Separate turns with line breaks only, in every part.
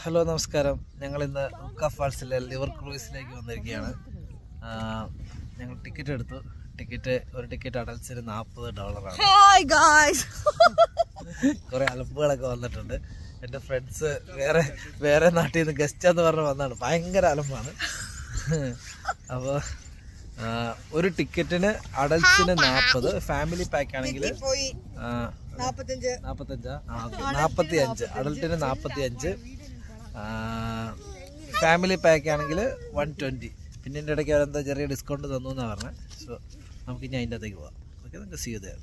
Hello നമസ്കാരം. ഞങ്ങൾ ഇന്ന് ഹുക്ക ഫാൾസിലെ ലിവർ ക്രൂയിസിലേക്ക് വന്നിരിക്കുകയാണ്. ഞങ്ങൾ ടിക്കറ്റ് എടുത്തു. ഒരു ടിക്കറ്റ് അഡൽസിന് $40. കുറെ അലമ്പുകളൊക്കെ വന്നിട്ടുണ്ട്. എൻ്റെ ഫ്രണ്ട്സ് വേറെ നാട്ടിൽ നിന്ന് ഗസ്റ്റാന്ന് പറഞ്ഞ് വന്നതാണ്. ഭയങ്കര അലമ്പാണ്. അപ്പോൾ ഒരു ടിക്കറ്റിന് അഡൽസിന് 40, ഫാമിലി പാക്ക് ആണെങ്കിൽ 45, അഡൽട്ടിന് 45, ഫാമിലി പാക്ക് ആണെങ്കിൽ 120. പിന്നെ എൻ്റെ ഇടയ്ക്ക് അവരെന്താ ചെറിയ ഡിസ്കൗണ്ട് തന്നു എന്നാണ് പറഞ്ഞത്. സോ നമുക്ക് ഇനി അതിൻ്റെ അകത്തേക്ക് പോവാം. ഓക്കെ, നമുക്ക് സീ യു ദേർ.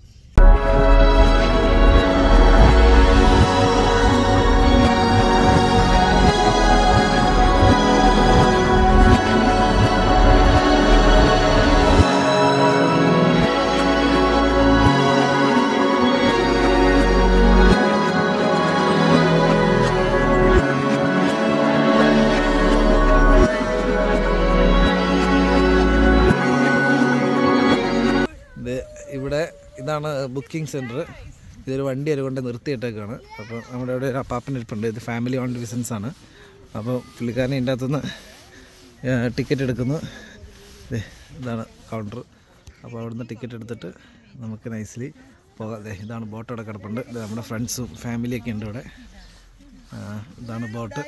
ഇവിടെ ഇതാണ് ബുക്കിംഗ് സെൻറ്റർ. ഇതൊരു വണ്ടി കൊണ്ട് നിർത്തിയിട്ടേക്കാണ്. അപ്പോൾ നമ്മുടെ ഇവിടെ ഒരു അപ്പാപ്പൻ ഇരിപ്പുണ്ട്. ഇത് ഫാമിലി ഓൺഡ് ബിസിനസ് ആണ്. അപ്പോൾ പുള്ളിക്കാരനെ ഇതിൻ്റെ അകത്തുനിന്ന് ടിക്കറ്റ് എടുക്കുന്നു. ഇതാണ് കൗണ്ടർ. അപ്പോൾ അവിടുന്ന് ടിക്കറ്റ് എടുത്തിട്ട് നമുക്ക് നൈസ്ലി പോകാം. ഇതാണ് ബോട്ട് അവിടെ കിടപ്പുണ്ട്. ഇത് നമ്മുടെ ഫ്രണ്ട്സും ഫാമിലിയൊക്കെ ഉണ്ട് ഇവിടെ. ഇതാണ് ബോട്ട്.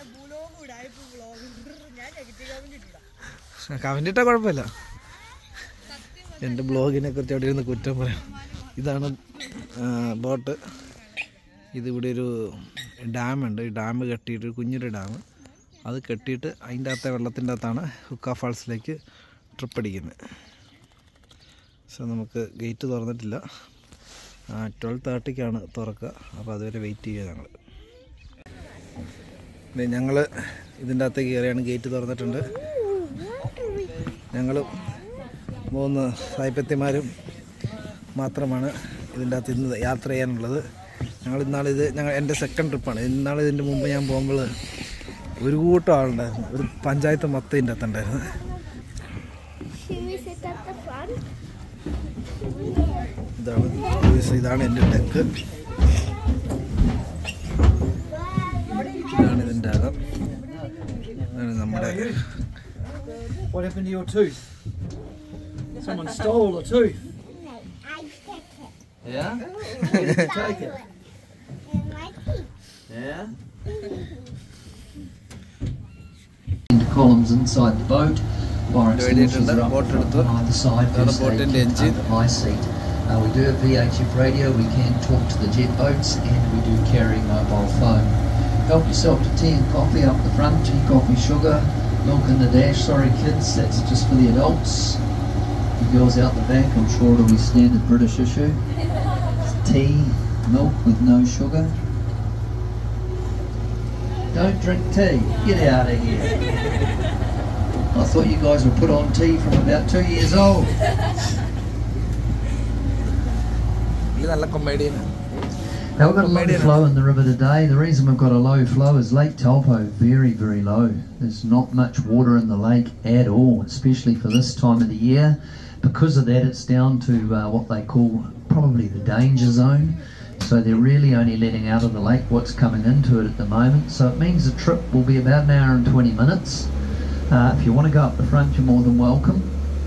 കമൻ്റ് ഇട്ടാൽ കുഴപ്പമില്ല. എൻ്റെ ബ്ലോഗിനെ കുറിച്ച് അവിടെ ഇരുന്ന് കുറ്റം പറയാം. ഇതാണ് ബോട്ട്. ഇതിവിടെ ഒരു ഡാമുണ്ട്. ഈ ഡാം കെട്ടിയിട്ട് കുഞ്ഞൊരു ഡാം, അത് കെട്ടിയിട്ട് അതിൻ്റെ അകത്തെ വെള്ളത്തിൻ്റെ അകത്താണ് ഹുക്ക ഫാൾസിലേക്ക് ട്രിപ്പ് അടിക്കുന്നത്. സോ നമുക്ക് ഗേറ്റ് തുറന്നിട്ടില്ല. 12:30 തുറക്കുക. അപ്പോൾ അതുവരെ വെയിറ്റ് ചെയ്യുക ഞങ്ങൾ ഇതിൻ്റെ അകത്തേക്ക് കയറിയാണ്. ഗേറ്റ് തുറന്നിട്ടുണ്ട്. ഞങ്ങൾ 3 സായിപ്പത്തിമാരും മാത്രമാണ് ഇതിൻ്റെ അകത്ത് ഇന്ന് യാത്ര ചെയ്യാനുള്ളത്. എൻ്റെ സെക്കൻഡ് ട്രിപ്പാണ്. ഇതിൻ്റെ മുമ്പ് ഞാൻ പോകുമ്പോൾ ഒരു കൂട്ടം ആളുണ്ടായിരുന്നു. ഒരു പഞ്ചായത്ത് മൊത്തം ഇതിൻ്റെ അകത്തുണ്ടായിരുന്നു. ഇതാണ് എൻ്റെ ഡെക്ക്. ഇതാണ് ഇതിൻ്റെ അകം. ഇതാണ് നമ്മുടെ
Someone stole a tooth.
Yeah?
Take it.
Yeah?
Into columns inside the boat. Bar extinguishers are up on either side.
The boat and engine.
The high seat. We do have VHF radio. We can talk to the jet boats, and we do carry mobile phone. Help yourself to tea and coffee up the front. Tea, coffee, sugar, milk in the dash. Sorry kids, that's just for the adults. The girls out the back, I'm sure it'll be standard British issue. Tea, milk with no sugar. Don't drink tea. Get out of here. I thought you guys were put on tea from about 2 years old. Now we've got a low flow in the river today. The reason we've got a low flow is Lake Taupo, very, very low. There's not much water in the lake at all, especially for this time of the year. Because of that, it's down to what they call probably the danger zone. So they're really only letting out of the lake what's coming into it at the moment. So it means the trip will be about 1 hour and 20 minutes. If you want to go up the front, you're more than welcome.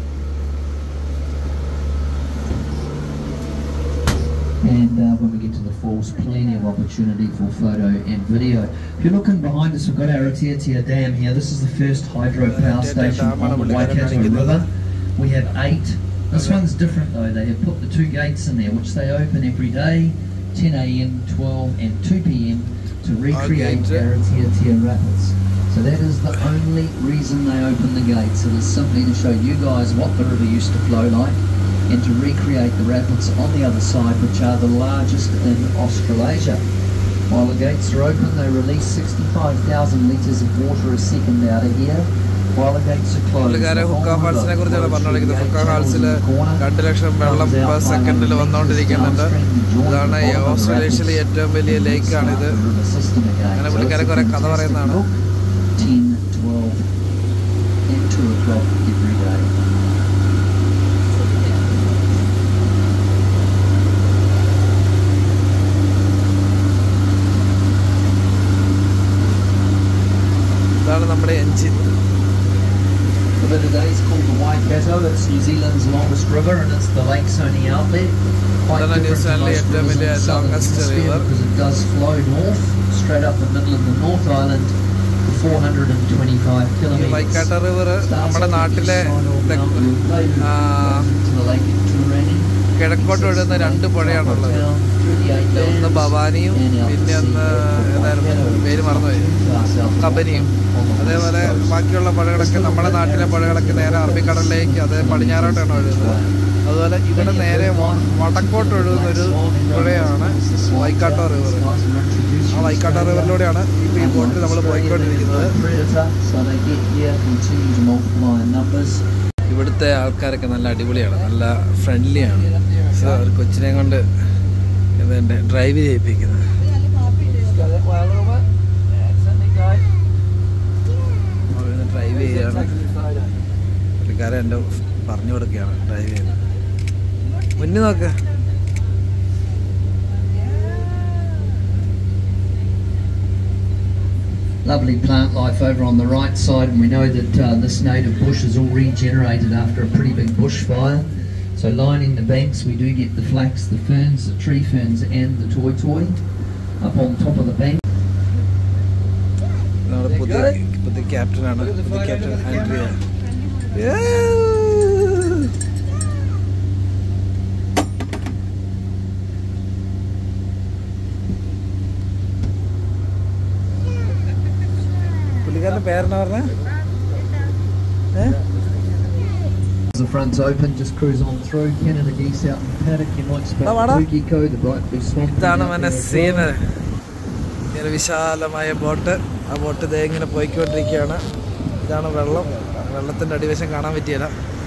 And when we get to the falls, plenty of opportunity for photo and video. If you're looking behind us, we've got our Atiatia Dam here. This is the first hydropower station on the Waikato River. We have 8. This one's different though. They have put the 2 gates in there, which they open every day, 10 a.m, 12 and 2 p.m, to recreate our Atiatia Rapids. So that is the only reason they open the gates. It is simply to show you guys what the river used to flow like, and to recreate the rapids on the other side, which are the largest in Australasia. While the gates are open, they release 65,000 litres of water a second out of here. While the gates are closed,
ഹുക്ക ഫാൾസിനെ കുറിച്ചാണ് പറഞ്ഞുകൊണ്ടിരിക്കുന്നത്. ഹുക്ക ഫാൾസിൽ 2 ലക്ഷം വെള്ളം per സെക്കൻഡിൽ വന്നുകൊണ്ടിരിക്കുന്നുണ്ട്. ഇതാണ് ഓസ്ട്രേലിയയിലെ ഏറ്റവും വലിയ ലേക്കാണിത്. അങ്ങനെ പുള്ളിക്കാരെ കുറെ കഥ പറയുന്നതാണ്.
10, 12 and 2 o'clock every day.
ഇതാണ് നമ്മുടെ engine.
The river today is called the Waikato. It's New Zealand's longest river and it's the lake's only outlet. Quite different to most rivers in the southern hemisphere because it does flow north, straight up the middle of the North Island for 425 kilometres.
Waikato river നമ്മുടെ നാട്ടിലെ കിഴക്കോട്ട് ഒഴുകുന്ന 2 പുഴയാണുള്ളത്. ഒന്ന് ഭവാനിയും പിന്നെ ഒന്ന് ഏതായിരുന്നു പേര് മറന്നുപോയി, കബനിയും. അതേപോലെ ബാക്കിയുള്ള പുഴകളൊക്കെ നമ്മുടെ നാട്ടിലെ പുഴകളൊക്കെ നേരെ അറബിക്കടലിലേക്ക്, അത് പടിഞ്ഞാറോട്ടാണ് ഒഴുകുന്നത്. അതുപോലെ ഇവിടെ നേരെ വടക്കോട്ട് ഒഴുകുന്നൊരു പുഴയാണ് വൈക്കാട്ടോ റിവർ. ആ വൈക്കാട്ടോ റിവറിലൂടെയാണ് ഇപ്പോൾ ഈ ബോട്ടിൽ നമ്മൾ പോയിക്കൊണ്ടിരിക്കുന്നത്. ഇവിടുത്തെ ആൾക്കാരൊക്കെ നല്ല അടിപൊളിയാണ്, നല്ല ഫ്രണ്ട്ലിയാണ്. സോ ഒരു കൊച്ചിനെ കൊണ്ട് ഇതെൻ്റെ ഡ്രൈവ് ചെയ്യിപ്പിക്കുന്നത്. ഡ്രൈവ് ചെയ്യാണ് പുള്ളിക്കാരൻ എൻ്റെ പറഞ്ഞു കൊടുക്കുകയാണ് ഡ്രൈവ് ചെയ്യുന്നത്. മുന്നിൽ നോക്ക്.
Lovely plant life over on the right side, and we know that this native bush is all regenerated after a pretty big bushfire. So lining the banks we do get the flax, the ferns, the tree ferns and the toi toi up on top of the bank.
പുതിയ ക്യാപ്റ്റനാണ്, പുതിയ captain Andrea. പുള്ളിക്കാരൻ്റെ പേരെന്നാ പറഞ്ഞേ?
The front's open, just cruise on through. Canada geese out in the paddock. You might spot Pukiko, the bright blue swamp.
ഇതാണ് മനെ scene. ഇങ്ങനെ വിശാലമായ boat. ആ ബോട്ട് ഇതേ ഇങ്ങനെ പോയിക്കൊണ്ടിരിക്കുകയാണ്. ഇതാണ് വെള്ളം. വെള്ളത്തിൻ്റെ അടിവശം കാണാൻ പറ്റിയില്ല.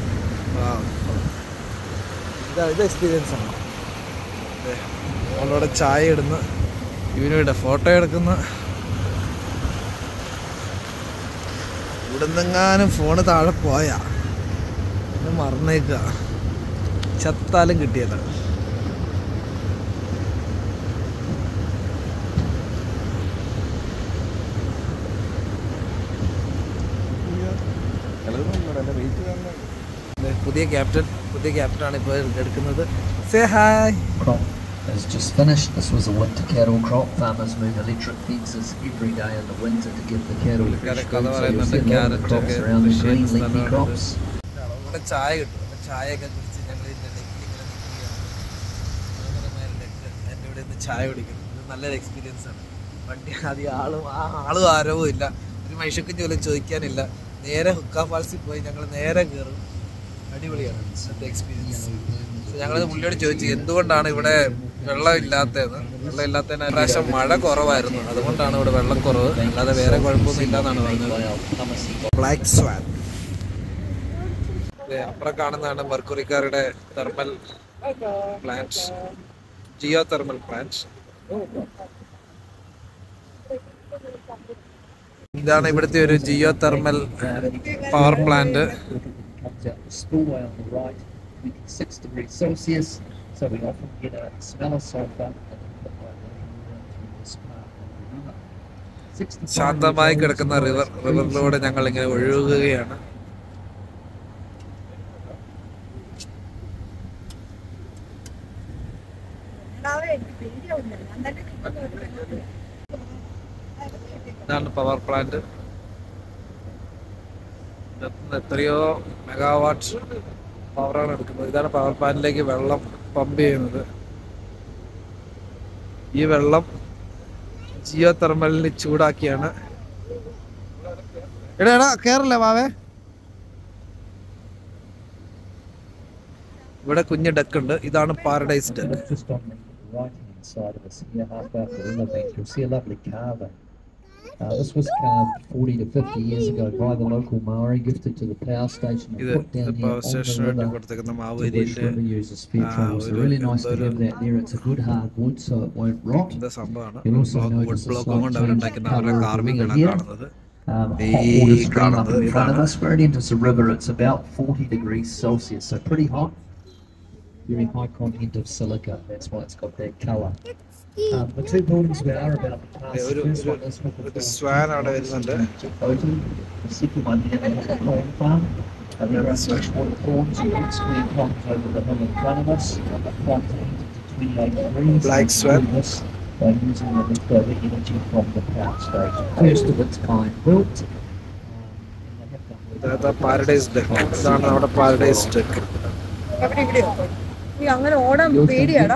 ഇത് എക്സ്പീരിയൻസ് ആണ്. നമ്മളവിടെ ചായ ഇടുന്നു, ഇവനിവിടെ ഫോട്ടോ എടുക്കുന്നു. ഇവിടുന്നെങ്ങാനും ഫോണ് താഴെ പോയാ മറന്നേക്കുക, ചത്താലും കിട്ടിയല്ല. പുതിയ ക്യാപ്റ്റനാണ് ഇപ്പോൾ എടുക്കുന്നത്. Say hi.
Has just finished. This was a winter cattle crop. Farmers move electric fences every day in the winter to give the cattle fresh food. So you'll see a lot of crops around the green leafy crops.
ചായ കിട്ടും. ചായയൊക്കെ കുടിച്ച് ഞങ്ങൾ ഇതിൻ്റെ ഡെക്കിൽ ഇങ്ങനെ നിൽക്കുകയാണ്. എൻ്റെ ഇവിടെ നിന്ന് ചായ കുടിക്കുന്നു. ഇത് നല്ലൊരു എക്സ്പീരിയൻസ് ആണ്. വണ്ടി അധികം ആളും ആരവും ഇല്ല, ഒരു മനുഷ്യക്കും ജോലി ചോദിക്കാനില്ല. നേരെ ഹുക്ക ഫാൾസിൽ പോയി ഞങ്ങൾ നേരെ കയറും. അടിപൊളിയാണ് ഇന്നത്തെ എക്സ്പീരിയൻസ്. ഞങ്ങളിത് പുള്ളിയോട് ചോദിച്ചു എന്തുകൊണ്ടാണ് ഇവിടെ വെള്ളമില്ലാത്തതെന്ന്. വെള്ളമില്ലാത്തതിന് പ്രാവശ്യം മഴ കുറവായിരുന്നു, അതുകൊണ്ടാണ് ഇവിടെ വെള്ളം കുറവ്, അല്ലാതെ വേറെ കുഴപ്പമൊന്നും ഇല്ലാന്നാണ് പറഞ്ഞത്. Black swan. അപ്പുറം കാണുന്നതാണ് മെർക്കുറിക്കാരുടെ thermal plant, geothermal plant. ഇതാണ് ഇവിടുത്തെ ഒരു geothermal power plant.
26 degrees Celsius, so we often get a smell of sulfur.
ശാന്തമായി കിടക്കുന്ന റിവറിലൂടെ ഞങ്ങൾ ഇങ്ങനെ ഒഴുകുകയാണ്. ഇതാണ് പവർ പ്ലാന്റ്. എത്രയോ മെഗാവാട്ട് പവറാണ് എടുക്കുന്നത്. ഇതാണ് പവർ പ്ലാന്റിലേക്ക് വെള്ളം പമ്പ് ചെയ്യുന്നത്. ഈ വെള്ളം ജിയോ തെർമലിന് ചൂടാക്കിയാണ്. എടാ കേറല്ലേ വാവേ. ഇവിടെ കുഞ്ഞ് ഡക്ക് ഉണ്ട്. ഇതാണ് paradise duck.
This was carved 40 to 50 years ago by the local Maori, gifted to the power station and put down here on the river to which river users feed travel. So really nice to have that there. It's a good hard wood so it won't rot. You'll also notice a slight change in colour of the river here. Hot water stream up in front of us. Where it enters the river it's about 40 degrees Celsius, so pretty hot. Very high content of silica, that's why it's got that colour. The two buildings we are about to pass. The
ഒരു
first
ഒരു
one is Nickel
ഒരു
Farm.
Swan അവിടെ വരുന്നുണ്ട്.
The second one there is the corn farm. And there are freshwater prawns and big square ponds over the hill in front of us. The ponds are heated to 28 degrees.
Black
And
swan.
do this by using the leftover energy from the power station. First of its kind built.
ഇതാ paradise duck. ഇതാണ് നമ്മുടെ paradise duck.
അങ്ങനെ ഓടാൻ പേടിയാടാ.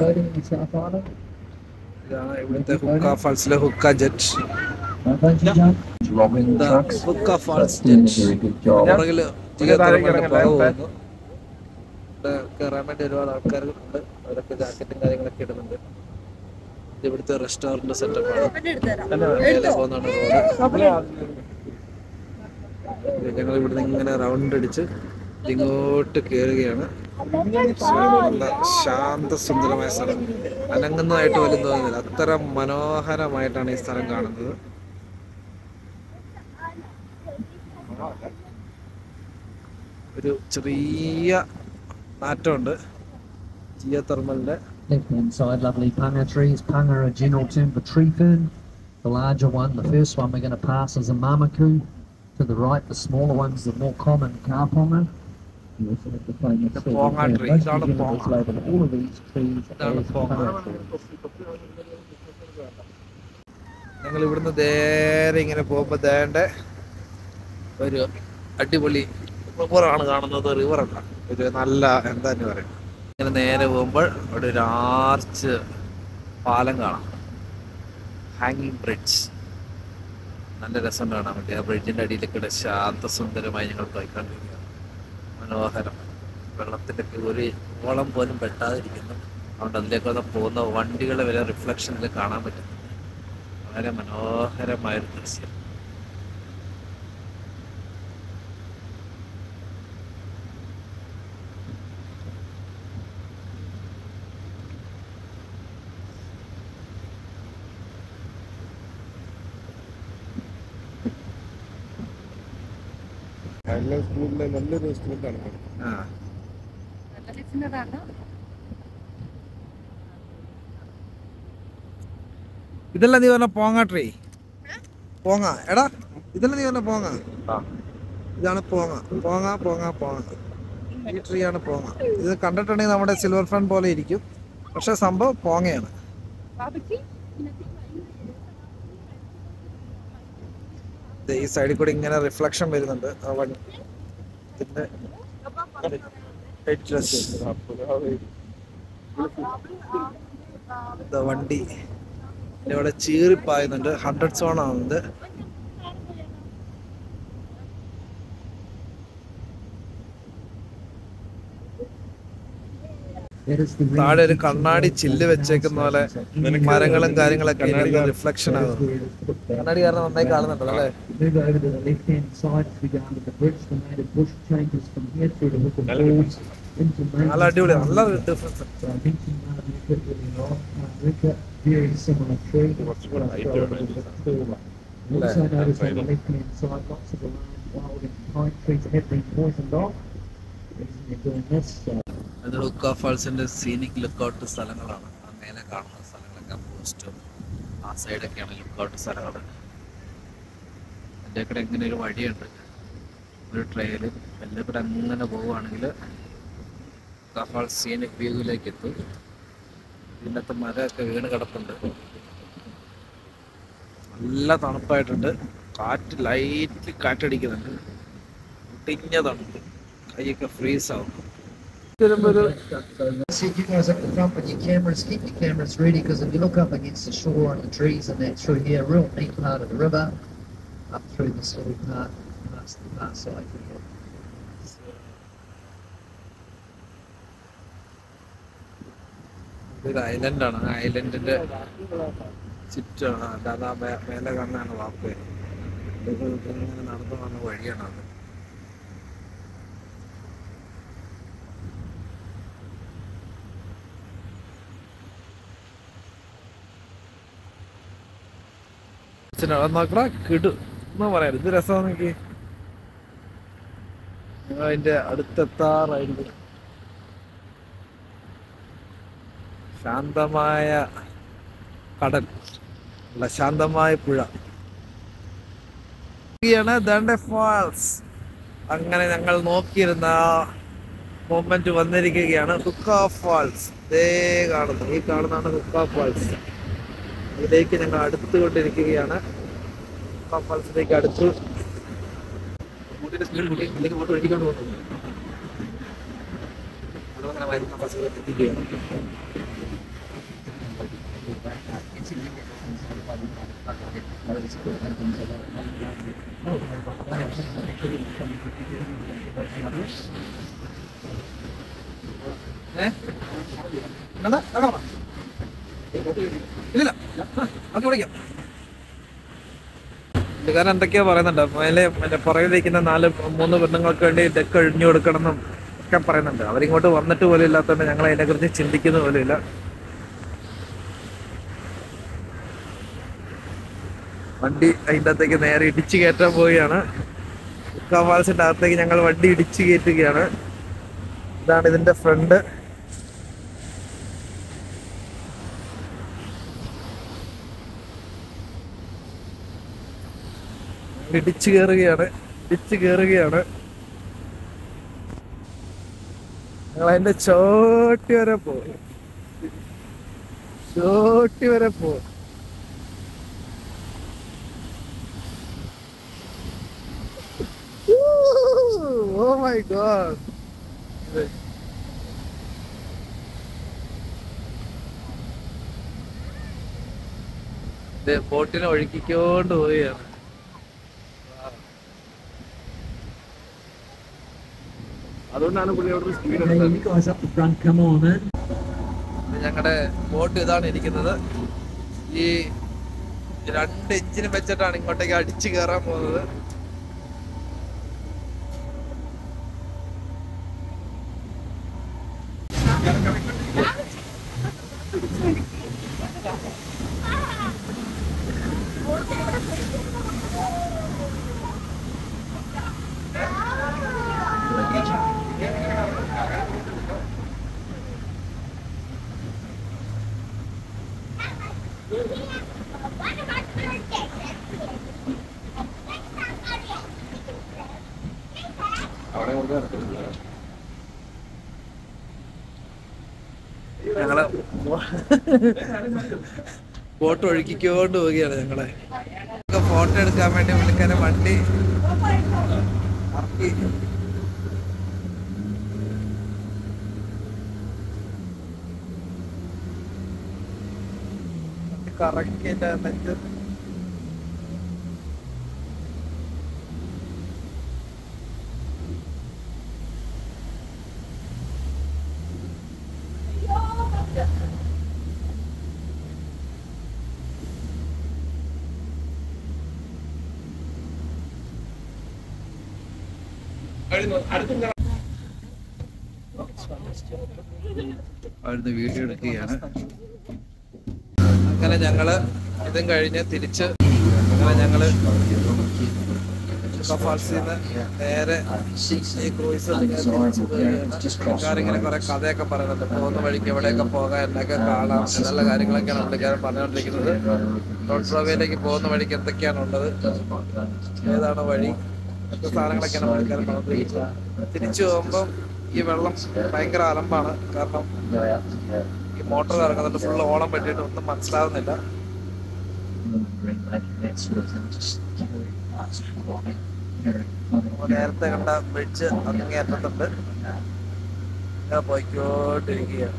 ഇതാണ് ഇവിടുത്തെ Huka ഫാൾസിലെ Huka jet. Huka falls jet. പുറകില് പോകുന്നു. ഇവിടെ കയറാൻ വേണ്ടി ഒരുപാട് ആൾക്കാരുണ്ട്. അവരൊക്കെ ജാക്കറ്റും കാര്യങ്ങളൊക്കെ ഇടുന്നുണ്ട്. ഇത് ഇവിടുത്തെ റെസ്റ്റോറന്റ് സെറ്റപ്പാണ്. മേലെ പോകുന്നതാണ് റോഡ്. ഞങ്ങൾ ഇവിടുന്ന് ഇങ്ങനെ റൗണ്ട് അടിച്ച് ഇങ്ങോട്ട് കയറുകയാണ്. നല്ല ശാന്തസുന്ദരമായ സ്ഥലം. അനങ്ങുന്നതായിട്ട് പോലും തോന്നുന്നില്ല. അത്ര മനോഹരമായിട്ടാണ് ഈ സ്ഥലം കാണുന്നത്. ഒരു ചെറിയ നാറ്റമുണ്ട് ജിയോതെർമലിന്റെ.
Left hand side, lovely panga trees. Panga are a general term for tree fern. The larger one, the first one we're going to pass is a mamaku. To the right, the smaller ones, the more common karponga. You also have the famous
ponga tree.
Most beginners label all of these trees as ponga trees.
ഞങ്ങൾ ഇവിടുന്ന് നേരെ ഇങ്ങനെ പോകുമ്പോൾ ദേണ്ട ഒരു അടിപൊളി റിവറാണ് കാണുന്നത്. റിവറല്ല, ഒരു നല്ല എന്താ പറയുക. ഇങ്ങനെ നേരെ പോകുമ്പോൾ അവിടെ ഒരു ആർച്ച് പാലം കാണാം. ഹാങ്ങിങ് ബ്രിഡ്ജ്. നല്ല രസം കാണാൻ വേണ്ടി. ആ ബ്രിഡ്ജിൻ്റെ അടിയിലേക്കിടെ ശാന്തസുന്ദരമായി ഞങ്ങൾ പോയിക്കൊണ്ടിരിക്കുക. മനോഹരം. വെള്ളത്തിലൊക്കെ ഒരു ഓളം പോലും പെട്ടാതിരിക്കുന്നു. അതുകൊണ്ട് അതിലേക്കൊക്കെ പോകുന്ന വണ്ടികളെ വരെ റിഫ്ലക്ഷനിൽ കാണാൻ പറ്റും. വളരെ മനോഹരമായൊരു ദൃശ്യം.
സ്കൂളിലെ നല്ലൊരു സ്കൂളാണ്.
ഇതെല്ലാം നീ പറഞ്ഞ പോങ്ങ ട്രീ. പോങ്ങ എടാ, ഇതെല്ലാം നീ പറഞ്ഞ പോങ്ങ. ഇതാണ് പോങ്ങ. പോങ്ങ പോങ്ങ പോങ്ങ. ഈ ട്രീ ആണ് പോങ്ങ. ഇത് കണ്ടിട്ടുണ്ടെങ്കിൽ നമ്മുടെ സിൽവർ ഫൺ പോലെ ഇരിക്കും, പക്ഷെ സംഭവം പോങ്ങയാണ്. ഈ സൈഡിൽ കൂടി ഇങ്ങനെ റിഫ്ലക്ഷൻ വരുന്നുണ്ട്. വണ്ടി ഇവിടെ ചീറിപ്പായുന്നുണ്ട്. 100 സോൺ ആവുന്നത്. താഴെ ഒരു കണ്ണാടി ചില്ല് വെച്ചേക്കുന്ന പോലെ മരങ്ങളും കാര്യങ്ങളൊക്കെ റിഫ്ലക്ഷൻ ആകും. കണ്ണാടി കാരണം നന്നായി കാണുന്നുണ്ടല്ലോ അല്ലേ? നല്ല അടിപൊളി, നല്ല ഡിഫറൻസ്. അത് ഹുക്ക ഫാൾസിന്റെ സീനിക് ലുക്കൗട്ട് സ്ഥലങ്ങളാണ്. അങ്ങനെ കാണുന്ന സ്ഥലങ്ങളൊക്കെ പോസ്റ്റും ആ സൈഡൊക്കെയാണ് ലുക്കൗട്ട് സ്ഥലങ്ങൾ. എൻ്റെ കൂടെ ഇങ്ങനെ ഒരു വഴിയുണ്ട്, ഒരു ട്രെയില് എല്ലാം കൂടെ അങ്ങനെ പോവുകയാണെങ്കിൽ ഹുക്ക ഫാൾസ് സീനിക് വ്യൂവിലേക്ക് എത്തും. ഇതിനകത്ത് മരമൊക്കെ വീണ് കിടപ്പുണ്ട്. നല്ല തണുപ്പായിട്ടുണ്ട്. കാറ്റ് ലൈറ്റ് കാറ്റടിക്കുന്നുണ്ട്. ഒട്ടിഞ്ഞ തണുപ്പ്, കൈയൊക്കെ ഫ്രീസ് ആവും.
See you guys up the front with your cameras. Keep your cameras ready, because if you look up against the shore and the trees and that through here, real neat part of the river, up through this little part, past the far side here.
ഇതൊരു ഐലൻഡാണ്. ആ ഐലൻഡിന്റെ ചുറ്റാണ്. അല്ലാതെ മേലെ കാണാനാണ് വാക്ക്. ഇങ്ങനെ നടന്നു വന്ന വഴിയാണ് അത്. നോക്കടാ, കിടു എന്നാ പറയാ. ഇത് രസമാണ്. എനിക്ക് അതിന്റെ അടുത്തെത്താറായിരിക്കും. ശാന്തമായ കടൽ, നല്ല ശാന്തമായ പുഴ. ദണ്ഡെ ഫാൾസ്. അങ്ങനെ ഞങ്ങൾ നോക്കിയിരുന്ന മൊമെന്റ് വന്നിരിക്കുകയാണ്. Huka falls. ഇതേ കാണുന്നു, ഈ കാണുന്നതാണ് ഹുക്ക ഫാൾസ്. ഇതിലേക്ക് ഞങ്ങൾ അടുത്തുകൊണ്ടിരിക്കുകയാണ്. ഹുക്ക ഫാൾസിലേക്ക് അടുത്തു. സ്പീഡ് കൂട്ടി ഇതിലേക്ക് ഫോട്ടോ ഒഴുകിക്കൊണ്ട് പോകുന്നു. മനോഹരമായ ഹുക്ക ഫാൾസിലേക്ക് എത്തിക്കുകയാണ്. ഇല്ല ഓക്കെ വിളിക്കാം. പുള്ളിക്കാരൻ എന്തൊക്കെയോ പറയുന്നുണ്ട്. മേലെ മറ്റേ പുറകിലിരിക്കുന്ന 3 പെണ്ണുങ്ങൾക്ക് വേണ്ടി ഡെക്ക് ഒഴിഞ്ഞു കൊടുക്കണമെന്നും ഒക്കെ പറയുന്നുണ്ട്. അവരിങ്ങോട്ട് വന്നിട്ട് പോലും ഇല്ലാത്തതുകൊണ്ട് ഞങ്ങൾ അതിനെക്കുറിച്ച് ചിന്തിക്കുന്ന പോലും ഇല്ല. വണ്ടി അതിൻ്റെ അകത്തേക്ക് നേരെ ഇടിച്ചു കയറ്റാൻ പോവുകയാണ്. ഹുക്ക ഫാൾസിൻ്റെ അകത്തേക്ക് ഞങ്ങൾ വണ്ടി ഇടിച്ചു കയറ്റുകയാണ്. ഇതാണ് ഇതിൻ്റെ ഫ്രണ്ട്. ഇടിച്ചു കയറുകയാണ്. ഞങ്ങൾ അതിൻ്റെ ചോട്ടി വരെ പോകും. Oh my god. ബോട്ടിനെ ഒഴുക്കിക്കൊണ്ട് പോവുകയാണ്. അതുകൊണ്ടാണ് പുള്ളി അവിടെ സ്പീഡ് എടുത്തത്. ഞങ്ങളുടെ ബോട്ട് ഇതാണ് ഇരിക്കുന്നത്. ഈ 2 എഞ്ചിനും വെച്ചിട്ടാണ് ഇങ്ങോട്ടേക്ക് അടിച്ചു കയറാൻ പോകുന്നത്. ഞങ്ങള് ബോട്ട് ഒഴുക്കിക്കൊണ്ട് പോവുകയാണ്. ഞങ്ങളെ ഫോട്ടോ എടുക്കാൻ വേണ്ടി പുള്ളിക്കാരൻ വണ്ടി ഇറക്കി. കറക്കിന്റെ നെറ്റ് അവിടുന്ന് വീഡിയോ എടുക്കുകയാണ്. അങ്ങനെ ഞങ്ങള് ഇതും കഴിഞ്ഞ് തിരിച്ച് ഞങ്ങള് ഫാൾസിൽ നിന്ന് നേരെ ഈ ക്രൂയിസ് പുള്ളിക്കാരിങ്ങനെ കുറെ കഥയൊക്കെ പറയുന്നുണ്ട്. പോകുന്ന വഴിക്ക് എവിടെയൊക്കെ പോകാം, എന്നൊക്കെ കാണാം എന്നുള്ള കാര്യങ്ങളൊക്കെയാണ് പുള്ളിക്കാരൻ പറഞ്ഞുകൊണ്ടിരിക്കുന്നത്. റോഡ്സ്രോവേയിലേക്ക് പോകുന്ന വഴിക്ക് എന്തൊക്കെയാണുള്ളത്, ഏതാണ് വഴി, മറ്റു സാധനങ്ങളൊക്കെയാണ് പുള്ളിക്കാരൻ പറഞ്ഞുകൊണ്ടിരിക്കുന്നത്. തിരിച്ചു പോകുമ്പം ഈ വെള്ളം ഭയങ്കര അലമ്പാണ്. കാരണം ഈ മോട്ടോർ ഇറങ്ങുന്നുണ്ട്. ഫുള്ള് ഓളം പറ്റിയിട്ട് ഒന്നും മനസ്സിലാവുന്നില്ല. നേരത്തെ കണ്ട ബ്രിഡ്ജ് അങ്ങേറ്റത്തുണ്ട്. പോയിക്കോണ്ടിരിക്കുകയാണ്.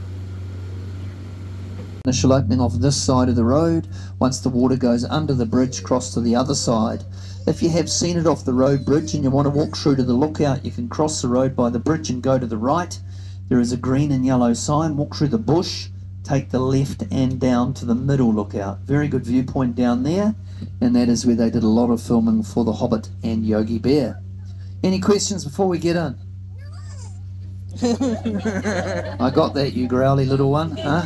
Initial opening off this side of the road. Once the water goes under the bridge, cross to the other side. If you have seen it off the road bridge and you want to walk through to the lookout, you can cross the road by the bridge and go to the right. There is a green and yellow sign. Walk through the bush, take the left and down to the middle lookout. Very good viewpoint down there, and that is where they did a lot of filming for The Hobbit and Yogi Bear. Any questions before we get in? I got that, you growly little one, huh?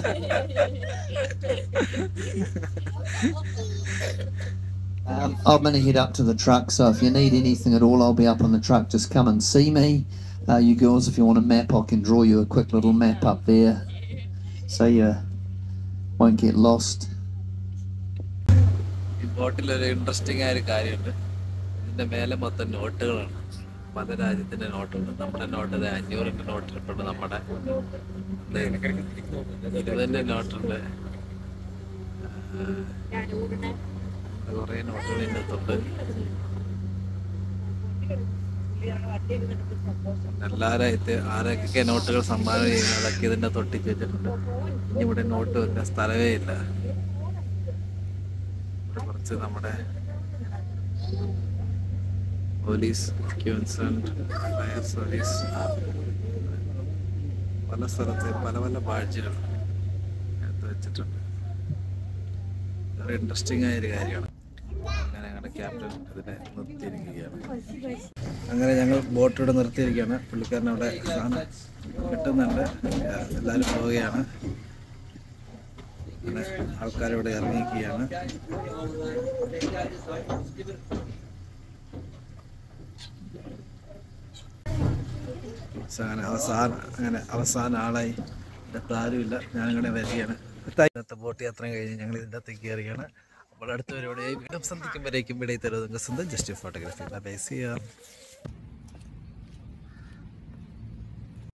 I'm going to head up to the truck, so if you need anything at all, I'll be up on the truck. Just come and see me. You girls, if you want a map, I can draw you a quick little map up there so you won't get lost.
ബോട്ടിലൊരു interesting ആയ ഒരു കാര്യമുണ്ട്. ഇതിൻ്റെ മേലെ മൊത്തം നോട്ടുകളാണ്, പല രാജ്യത്തിൻ്റെ നോട്ടുകൾ. നമ്മുടെ നോട്ട് 500-ൻ്റെ നോട്ടിൽപ്പെട്ട് നമ്മുടെ 20-ൻ്റെ നോട്ടുണ്ട്. കുറേ നോട്ടുകൾ ഇതിനകത്തുണ്ട്. ആരൊക്കെ നോട്ടുകൾ സംഭാവന ചെയ്യുന്നത് അതൊക്കെ ഇതിൻ്റെ തൊട്ടിച്ച് വെച്ചിട്ടുണ്ട്. ഇനി ഇവിടെ നോട്ട് വെക്കാൻ സ്ഥലമേ ഇല്ല. ഇവിടെ കുറച്ച് നമ്മുടെ പോലീസ് ഫയർ സർവീസ് പല സ്ഥലത്ത് പല പല ബാഡ്ജുകൾ എടുത്ത് വെച്ചിട്ടുണ്ട്. വളരെ ഇൻട്രസ്റ്റിംഗ് ആയൊരു കാര്യമാണ്. അങ്ങനെ ഞങ്ങളുടെ ക്യാപ്റ്റൻ ഇതിനെ നിർത്തിയിരിക്കുകയാണ്. അങ്ങനെ ഞങ്ങൾ ബോട്ട് ഇവിടെ നിർത്തിയിരിക്കുകയാണ്. പുള്ളിക്കാരൻ അവിടെ സാധനം കിട്ടുന്നുണ്ട്. എല്ലാവരും പോവുകയാണ്. അങ്ങനെ ആൾക്കാരിവിടെ ഇറങ്ങിയിരിക്കുകയാണ്. അങ്ങനെ അവസാന ആളായി ഇതിനകത്ത് ആരുമില്ല. ഞാനിങ്ങനെ വരികയാണ്. ഇന്നത്തെ ബോട്ട് യാത്രയും കഴിഞ്ഞ് ഞങ്ങൾ ഇതിൻ്റെ അകത്തേക്ക് കയറുകയാണ്. അപ്പോൾ അടുത്ത പരിപാടിയായി വീണ്ടും സന്ധിക്കുമ്പോഴേക്കും വിടയി തരുന്നത് സ്വന്തം just photography. Bye, see U.